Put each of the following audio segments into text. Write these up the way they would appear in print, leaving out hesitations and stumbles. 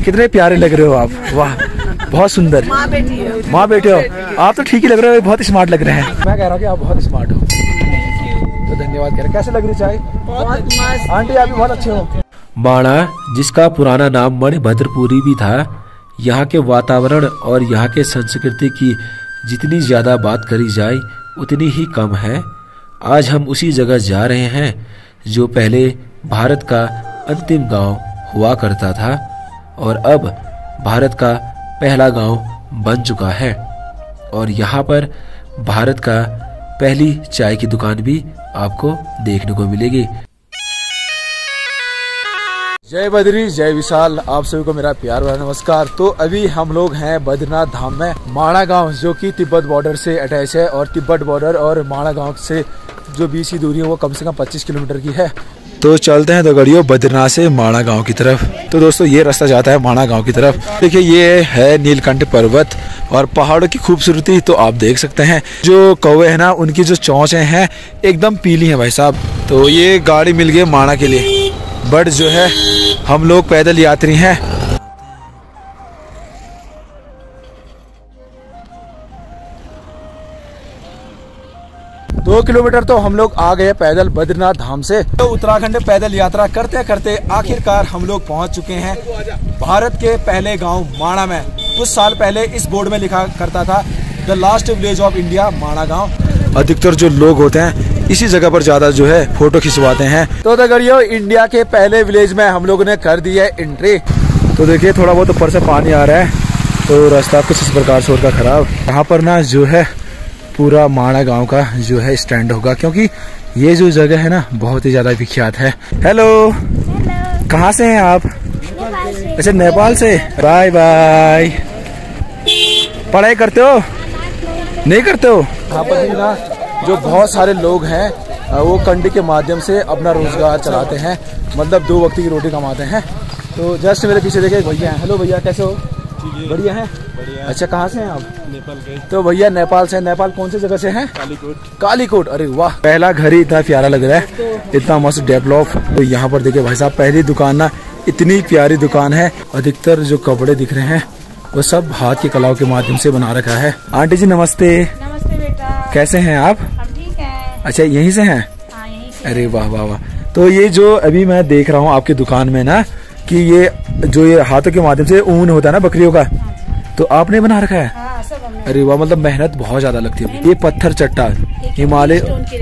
कितने प्यारे लग रहे हो आप, वाह बहुत सुंदर। माँ बेटे हो आप तो ठीक ही लग रहे हो, बहुत स्मार्ट लग रहे हैं। मैं कह रहा हूँ कि आप बहुत स्मार्ट हो, तो धन्यवाद कह रहे। कैसे लग रही चाय? आंटी आप भी बहुत अच्छे हो। माणा, जिसका पुराना नाम मणिभद्रपुरी भी था, यहाँ के वातावरण और यहाँ के संस्कृति की जितनी ज़्यादा बात करी जाए उतनी ही कम है। आज हम उसी जगह जा रहे हैं जो पहले भारत का अंतिम गांव हुआ करता था और अब भारत का पहला गांव बन चुका है। और यहाँ पर भारत का पहली चाय की दुकान भी आपको देखने को मिलेगी। जय बद्री जय विशाल, आप सभी को मेरा प्यार भरा नमस्कार। तो अभी हम लोग हैं बद्रीनाथ धाम में, माणा गांव जो कि तिब्बत बॉर्डर से अटैच है और तिब्बत बॉर्डर और माणा गांव से जो 20 की दूरी है वो कम से कम 25 किलोमीटर की है। तो चलते हैं दगड़ियों बद्रीनाथ से माणा गांव की तरफ। तो दोस्तों ये रास्ता जाता है माणा गांव की तरफ। देखिए ये है नीलकंठ पर्वत और पहाड़ों की खूबसूरती तो आप देख सकते हैं। जो कौवे हैं ना उनकी जो चोंचें हैं एकदम पीली हैं भाई साहब। तो ये गाड़ी मिल गई माणा के लिए, बट जो है हम लोग पैदल यात्री हैं। 2 किलोमीटर तो हम लोग आ गए पैदल बद्रीनाथ धाम से। तो उत्तराखंड पैदल यात्रा करते करते आखिरकार हम लोग पहुंच चुके हैं भारत के पहले गांव माणा में। कुछ साल पहले इस बोर्ड में लिखा करता था the last village of India Mana गांव। अधिकतर जो लोग होते हैं इसी जगह पर ज्यादा जो है फोटो खिंचवाते हैं। तो दगड़ियों इंडिया के पहले विलेज में हम लोगों ने कर दी है एंट्री। तो देखिए थोड़ा बहुत ऊपर से पानी आ रहा है तो रास्ता कुछ इस प्रकार से होगा खराब। यहाँ पर ना जो है पूरा माणा गांव का जो है स्टैंड होगा, क्योंकि ये जो जगह है ना बहुत ही ज्यादा विख्यात है। हेलो, कहाँ से हैं आप? अच्छा नेपाल से। Bye bye. पढ़ाई करते हो नहीं करते हो? यहाँ पर ना जो बहुत सारे लोग हैं वो कंडी के माध्यम से अपना रोजगार चलाते हैं, मतलब 2 वक्त की रोटी कमाते हैं। तो जस्ट मेरे पीछे देखे भैया हैं। हेलो भैया, कैसे हो? बढ़िया है। अच्छा कहाँ से हैं आप? नेपाल के। तो भैया नेपाल से। नेपाल कौन सी जगह से हैं? कालीकोट। कालीकोट, अरे वाह, पहला घर ही इतना प्यारा लग रहा है, इतना मस्त डेवलप। तो यहाँ पर देखिए भाई साहब पहली दुकान ना इतनी प्यारी दुकान है। अधिकतर जो कपड़े दिख रहे हैं वो सब हाथ की कलाओं के माध्यम से बना रखा है। आंटी जी नमस्ते। नमस्ते बेटा, कैसे हैं आप? हम ठीक हैं। अच्छा यहीं से हैं? हाँ, यहीं से। अरे वाह वाह वाह। तो ये जो अभी मैं देख रहा हूँ आपकी दुकान में ना कि ये जो ये हाथों के माध्यम से ऊन होता है ना बकरियों का, तो आपने बना रखा है? हाँ, सब हमने। अरे वाह, मतलब मेहनत बहुत ज्यादा लगती है। ये पत्थर चट्टा हिमालय।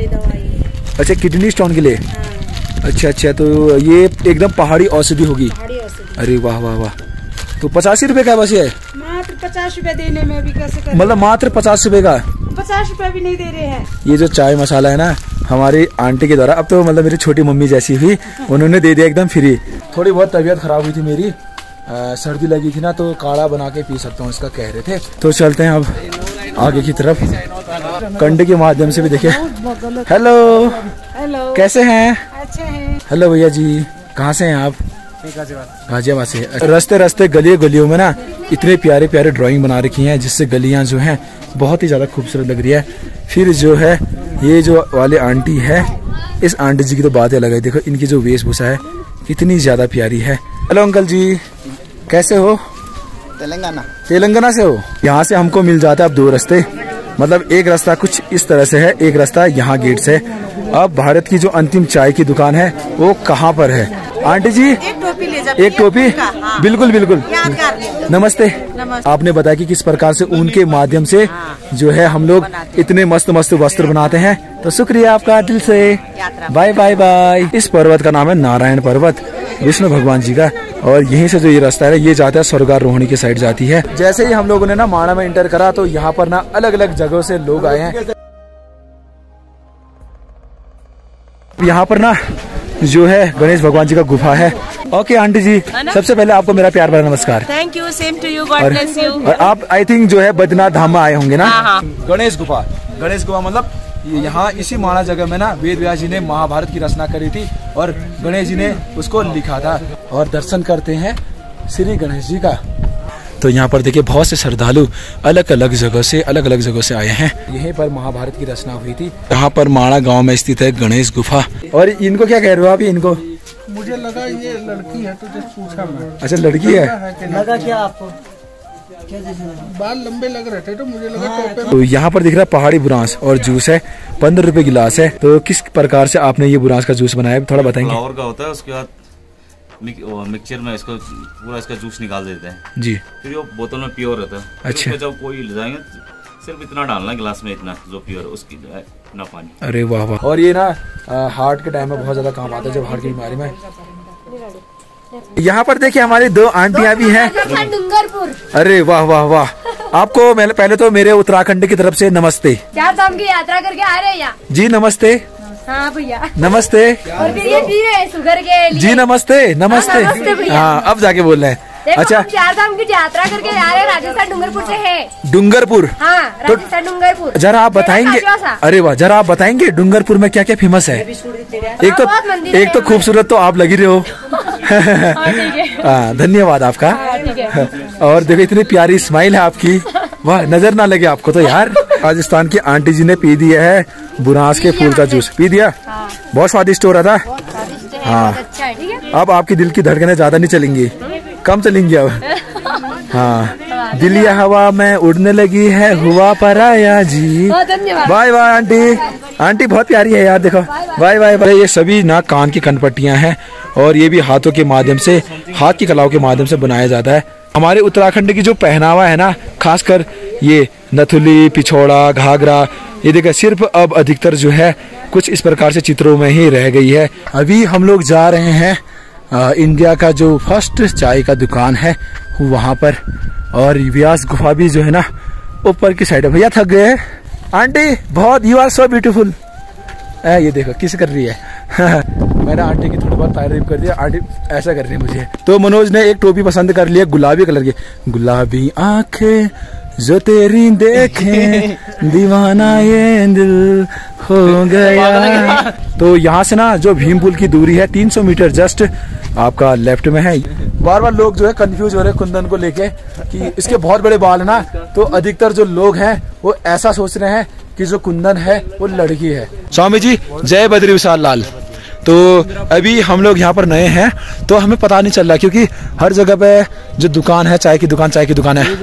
अच्छा किडनी स्टोन के लिए। अच्छा अच्छा, तो ये एकदम पहाड़ी औषधि होगी। अरे वाह वाह वाह। तो 85 रुपए का बस ये? मात्र 50 रुपए देने में भी कैसे कर, मतलब मात्र 50 रुपए का? 50 रुपए भी नहीं दे रहे हैं। ये जो चाय मसाला है ना हमारी आंटी के द्वारा, अब तो मतलब मेरी छोटी मम्मी जैसी हुई, उन्होंने दे दिया एकदम फ्री। थोड़ी बहुत तबीयत खराब हुई थी मेरी, सर्दी लगी थी ना, तो काढ़ा बना के पी सकता हूँ इसका कह रहे थे। तो चलते हैं अब आगे की तरफ कंडे के माध्यम से भी। देखिए हेलो, हेलो, कैसे हैं? अच्छे हैं। हेलो भैया जी, कहाँ से हैं आप? गाजियाबाद से। रास्ते रास्ते गलियों गलियों में ना इतने प्यारे प्यारे ड्राइंग बना रखी हैं जिससे गलियां जो हैं बहुत ही ज्यादा खूबसूरत लग रही है। फिर जो है ये जो वाले आंटी है, इस आंटी जी की तो बात अलग है। देखो इनकी जो वेशभूषा है कितनी ज्यादा प्यारी है। हेलो अंकल जी, कैसे हो? तेलंगाना से हो? यहाँ से हमको मिल जाता है अब 2 रास्ते, मतलब एक रास्ता कुछ इस तरह से है, एक रास्ता यहाँ गेट से। अब भारत की जो अंतिम चाय की दुकान है वो कहाँ पर है? आंटी जी एक टोपी ले जा। एक टोपी? हाँ। बिल्कुल बिल्कुल। नमस्ते। नमस्ते। आपने बताया कि किस प्रकार से ऊन के माध्यम से जो है हम लोग इतने मस्त मस्त वस्त्र बनाते हैं, तो शुक्रिया आपका दिल से। Bye bye bye. इस पर्वत का नाम है नारायण पर्वत, विष्णु भगवान जी का। और यहीं से जो ये रास्ता है ये जाता है स्वर्गारोहणी की साइड जाती है। जैसे ही हम लोगों ने ना माणा में इंटर करा तो यहाँ पर ना अलग अलग जगहों से लोग आए हैं। यहाँ पर ना जो है गणेश भगवान जी का गुफा है। ओके आंटी जी, सबसे पहले आपको मेरा प्यार भरा नमस्कार। Thank you, same to you, God bless you. और आप आई थिंक जो है बद्रीनाथ धाम में आए होंगे ना? हाँ। गणेश गुफा, गणेश गुफा मतलब यहाँ इसी माणा जगह में ना वेद व्यास जी ने महाभारत की रचना करी थी और गणेश जी ने उसको लिखा था। और दर्शन करते हैं श्री गणेश जी का। तो यहाँ पर देखिए बहुत से श्रद्धालु अलग अलग जगह से आए हैं। यहीं पर महाभारत की रचना हुई थी। यहाँ पर माणा गांव में स्थित है गणेश गुफा। और इनको क्या कह रहे हो आप? इनको मुझे लगा ये लड़की है तो जस्ट पूछा मैं। अच्छा लड़की है। लगा क्या आपको? बाल लंबे लग रहे थे तो मुझे लगा टोपे। तो यहाँ पर दिख रहा है पहाड़ी बुरांस और जूस है, 15 रुपए गिलास है। तो किस प्रकार से आपने ये बुरांस का जूस बनाया थोड़ा बताएंगे? फ्लावर का होता है, उसके बाद मिक्सचर में इसको पूरा इसका जूस निकाल देते हैं जी। फिर वो बोतल में प्योर रहता है। अच्छा। जब कोई ले जाएंगे सिर्फ इतना डालना गिलास में, इतना जो प्योर उसकी इतना पानी। अरे वाह वाह। और ये ना हार्ट के टाइम में बहुत ज्यादा काम आता है, जब हार्ट की बीमारी में। यहाँ पर देखिए हमारी 2 आंटियां भी हैं। डूंगरपुर। अरे वाह वाह वाह। आपको पहले तो मेरे उत्तराखंड की तरफ से नमस्ते। 4 धाम की यात्रा करके आ रहे हैं यहाँ। जी नमस्ते। हाँ भैया नमस्ते। और फिर ये पी रहे हैं शुगर के लिए। जी नमस्ते नमस्ते। नमस्ते भैया। हाँ अब जाके बोल रहे हैं। देखो, अच्छा हम 4 धाम की यात्रा करके आ रहे हैं, राजस्थान डूंगरपुर से है। डूंगरपुर। हाँ राजस्थान डूंगरपुर। जरा आप बताएंगे? अरे वाह, जरा आप बताएंगे डूंगरपुर में क्या क्या फेमस है? एक तो खूबसूरत तो आप लगी रहे हो। धन्यवाद आपका। और देखो इतनी प्यारी स्माइल है आपकी, वाह नजर ना लगे आपको तो यार। राजस्थान की आंटी जी ने पी दिया है बुरांस के फूल का जूस। पी दिया? बहुत स्वादिष्ट हो रहा था। हाँ अब आपकी दिल की धड़कनें ज्यादा नहीं चलेंगी, कम चलेंगी अब। हाँ दिलिया हवा में उड़ने लगी है, हुआ पराया जी। Bye bye aunty. आंटी बहुत प्यारी है यार, देखो बाय बाय बाय। ये सभी नाक कान की कनपट्टियां हैं और ये भी हाथों के माध्यम से, हाथ की कलाओं के माध्यम से बनाया जाता है। हमारे उत्तराखंड की जो पहनावा है ना, खासकर ये नथुली, पिछोड़ा, घाघरा, ये देखिए सिर्फ अब अधिकतर जो है कुछ इस प्रकार से चित्रों में ही रह गई है। अभी हम लोग जा रहे हैं इंडिया का जो फर्स्ट चाय का दुकान है वहाँ पर, और व्यास गुफा भी जो है ना ऊपर की साइड है। भैया थक गए आंटी बहुत, यू आर सो ब्यूटीफुल। ये देखो किस कर रही है। मैंने आंटी की थोड़ी बहुत तारीफ कर दिया, आंटी ऐसा कर रही है मुझे। तो मनोज ने एक टोपी पसंद कर लिया गुलाबी कलर की। गुलाबी आंखें जो तेरी देखें, दीवाना ये दिल हो गया। तो यहाँ से ना जो भीम पुल की दूरी है 300 मीटर जस्ट आपका लेफ्ट में है। बार बार लोग जो है कंफ्यूज हो रहे हैं कुंदन को लेके कि इसके बहुत बड़े बाल है ना, तो अधिकतर जो लोग हैं वो ऐसा सोच रहे हैं कि जो कुंदन है वो लड़की है। स्वामी जी जय बद्री विशाल लाल। तो अभी हम लोग यहाँ पर नए हैं तो हमें पता नहीं चल रहा, क्योंकि हर जगह पे जो दुकान है चाय की दुकान है,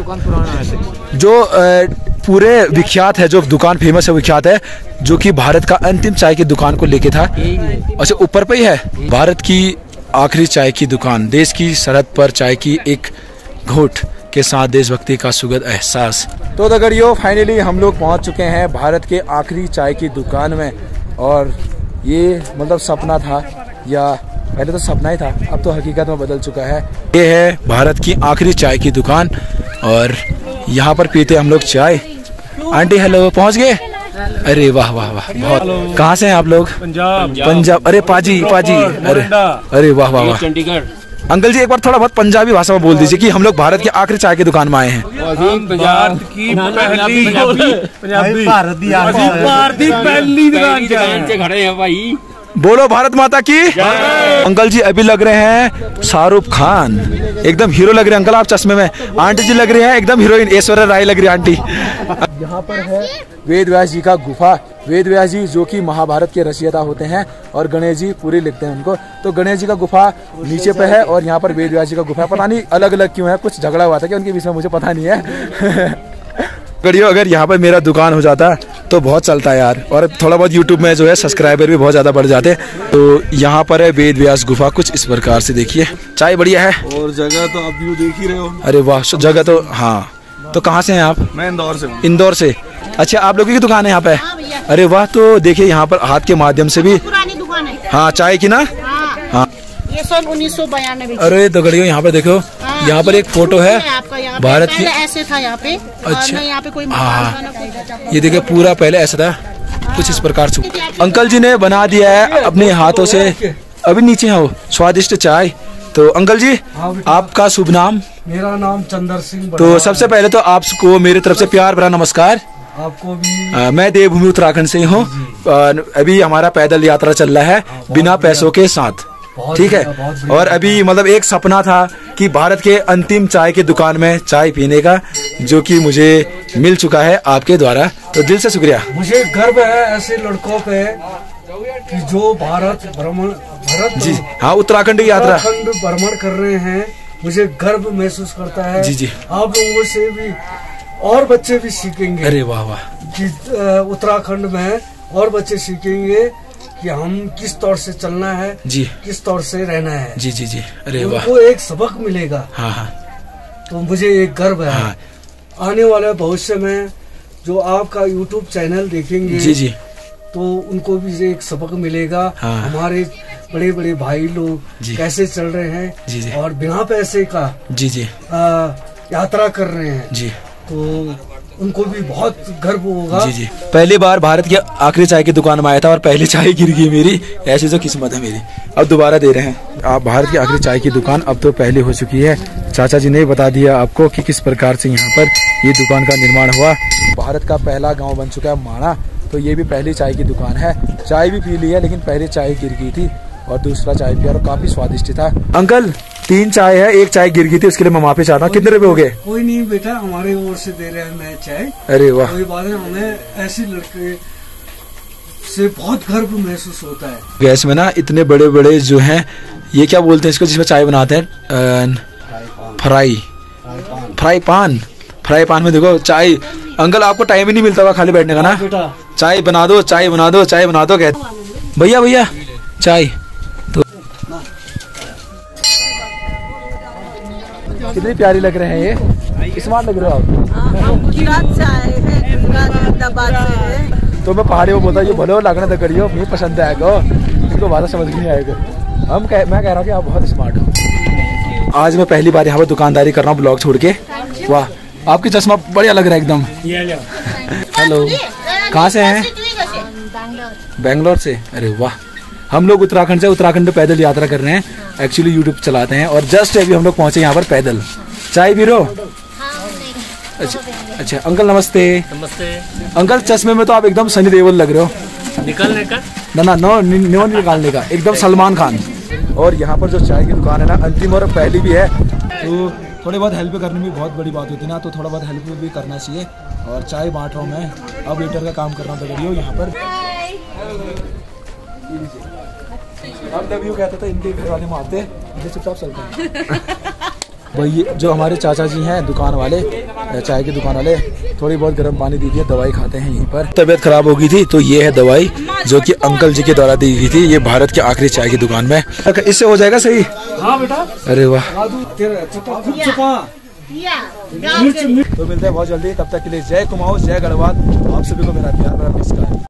जो पूरे विख्यात है, जो दुकान फेमस है विख्यात है, जो कि भारत का अंतिम चाय की दुकान को लेके था। अच्छा ऊपर पे ही है भारत की आखिरी चाय की दुकान, देश की सरहद पर चाय की एक घोट के साथ देशभक्ति का सुगंध एहसास। तो दगड़ियों फाइनली हम लोग पहुंच चुके हैं भारत के आखिरी चाय की दुकान में। और ये मतलब सपना था, या पहले तो सपना ही था, अब तो हकीकत में बदल चुका है। ये है भारत की आखिरी चाय की दुकान और यहाँ पर पीते हम लोग चाय। आंटी हेलो, पहुँच गए? अरे वाह वाह वाह, बहुत। कहाँ से हैं आप लोग? पंजाब। अरे पाजी अरे वाह वाह वाह। चंडीगढ़। अंकल जी एक बार थोड़ा बहुत पंजाबी भाषा में बोल दीजिए कि हम लोग भारत की आखिरी चाय की दुकान में आए हैं। भारत की पहली दुकान से खड़े हैं भाई। बोलो भारत माता की। अंकल जी अभी लग रहे हैं शाहरुख खान, एकदम हीरो लग रहे हैं अंकल आप चश्मे में। आंटी जी लग रही है एकदम हीरोइन, ऐश्वर्या राय लग रही है आंटी। यहाँ पर है वेद व्यास जी का गुफा। वेद व्यास जी जो कि महाभारत के रचयिता होते हैं और गणेश जी पूरी लिखते हैं उनको। तो गणेश जी का गुफा नीचे पे है और यहाँ पर वेद व्यास जी का गुफा। पता नहीं अलग अलग क्यों है, कुछ झगड़ा हुआ था क्या उनके बीच में, मुझे पता नहीं है। अगर यहाँ पर मेरा दुकान हो जाता तो बहुत चलता है यार, और थोड़ा बहुत यूट्यूब में जो है सब्सक्राइबर भी बहुत ज्यादा बढ़ जाते। तो यहाँ पर है वेद व्यास गुफा, कुछ इस प्रकार से देखिए। चाय बढ़िया है और जगह तो आप व्यू देख ही रहे हो। अरे वाह जगह तो। हाँ तो कहाँ से हैं आप? मैं इंदौर से हूँ। इंदौर से? अच्छा आप लोगों की दुकान है यहाँ पे? अरे वाह। तो देखिए यहाँ पर हाथ के माध्यम से भी पुरानी दुकान है। हाँ चाय की ना। हाँ ये सन 1992। अरे तो गड़ियों यहाँ पे देखो, यहाँ पर एक फोटो है भारत की। ऐसे था यहाँ पे। अच्छा यहाँ पे कोई ये देखिए पूरा पहले ऐसा था, कुछ इस प्रकार से अंकल जी ने बना दिया है अपने हाथों से। अभी नीचे है वो स्वादिष्ट चाय। तो अंकल जी आपका शुभ नाम? मेरा नाम चंदर सिंह। तो सबसे पहले तो आपको मेरी तरफ से प्यार भरा नमस्कार। आपको भी। मैं देवभूमि उत्तराखंड से हूँ। अभी हमारा पैदल यात्रा चल रहा है बिना पैसों के साथ, ठीक है। और अभी मतलब एक सपना था कि भारत के अंतिम चाय की दुकान में चाय पीने का, जो कि मुझे मिल चुका है आपके द्वारा। तो दिल से शुक्रिया। मुझे गर्व है ऐसे लड़कों पे कि जो भारत जी हाँ उत्तराखंड की यात्रा भ्रमण कर रहे हैं, मुझे गर्व महसूस करता है। जी जी आप लोगों से भी और बच्चे भी सीखेंगे। अरे वाह वाह। कि उत्तराखंड में और बच्चे सीखेंगे कि हम किस तौर से चलना है जी, किस तौर से रहना है। जी जी जी। अरे वाह। उनको एक सबक मिलेगा। हाँ हाँ। तो मुझे एक गर्व है। हाँ। आने वाले भविष्य में जो आपका YouTube चैनल देखेंगे जी जी, तो उनको भी एक सबक मिलेगा। हाँ। हमारे बड़े बड़े भाई लोग कैसे चल रहे हैं जी जी, और बिना पैसे का जी जी यात्रा कर रहे हैं जी, तो उनको भी बहुत गर्व होगा। जी जी। पहली बार भारत की आखिरी चाय की दुकान में आया था और पहली चाय गिर गई मेरी। ऐसी तो किस्मत है मेरी। अब दोबारा दे रहे हैं। आप भारत की आखिरी चाय की दुकान अब तो पहले हो चुकी है। चाचा जी ने बता दिया आपको कि किस प्रकार से यहाँ पर ये दुकान का निर्माण हुआ। भारत का पहला गाँव बन चुका है माणा, तो ये भी पहली चाय की दुकान है। चाय भी पी ली है, लेकिन पहले चाय गिर गई थी और दूसरा चाय पिया और काफी स्वादिष्ट था। अंकल 3 चाय है, 1 चाय गिर गई थी, उसके लिए मैं माफी चाहता हूँ। कितने रुपए हो गए? कोई नहीं बेटा, हमारे ओर से दे रहे हैं मैं चाय। अरे वाह। कोई बात नहीं, हमें ऐसी लड़के से बहुत गर्व महसूस होता है। गैस में ना इतने बड़े बड़े जो हैं, ये क्या बोलते हैं इसको जिसमें चाय बनाते हैं? फ्राई पान में देखो चाय। अंकल आपको टाइम ही नहीं मिलता हुआ खाली बैठने का ना? चाय बना दो, चाय बना दो, चाय बना दो कहते। भैया भैया चाय तो कितनी प्यारी लग रहे हैं ये, स्मार्ट लग रहे हो आप। गुजरात से आए हैं, गुजरात अहमदाबाद से है। तो मैं पहाड़ी में बोलता हूँ ये भले लगना तो करियो, मुझे पसंद आएगा, इनको बात समझ नहीं आएगा। मैं कह रहा हूँ कि आप बहुत स्मार्ट हो। आज मैं पहली बार यहाँ पर दुकानदारी कर रहा हूँ ब्लॉग छोड़ के। वाह, आपकी चश्मा बढ़िया लग रहा है एकदम। हेलो, कहाँ से हैं? बेंगलोर से। अरे वाह। हम लोग उत्तराखंड में पैदल यात्रा कर रहे हैं। एक्चुअली यूट्यूब चलाते हैं और जस्ट अभी हम लोग पहुंचे यहाँ पर पैदल। चाय पी रो? अच्छा अंकल नमस्ते। नमस्ते अंकल, चश्मे में तो आप एकदम सनी देओल लग रहे हो। निकलने का ना नो निकालने का, एकदम सलमान खान। और यहाँ पर जो चाय की दुकान है ना, अंतिम और पहली भी है, तो थोड़ी बहुत हेल्प करने में बहुत बड़ी बात होती है ना, तो थोड़ा बहुत हेल्प भी करना चाहिए। और चाय बांट रहा हूँ मैं, अब वेटर का काम कर रहा हूँ तो यहाँ पर। अब लव यू कहते थे, इनके घर वाले मारते हैं, चुपचाप चलते हैं। भाई जो हमारे चाचा जी हैं दुकान वाले, चाय की दुकान वाले, थोड़ी बहुत गर्म पानी दी थी, दवाई खाते हैं यहीं पर। तबीयत खराब हो गई थी तो ये है दवाई जो कि अंकल जी के द्वारा दी गई थी, ये भारत की आखिरी चाय की दुकान में। इससे हो जाएगा सही? हाँ बेटा। अरे वाह। तो मिलते हैं बहुत जल्दी, तब तक के लिए जय कुमाऊं, जय गढ़वाल। आप सभी को मेरा प्यार, मेरा नमस्कार।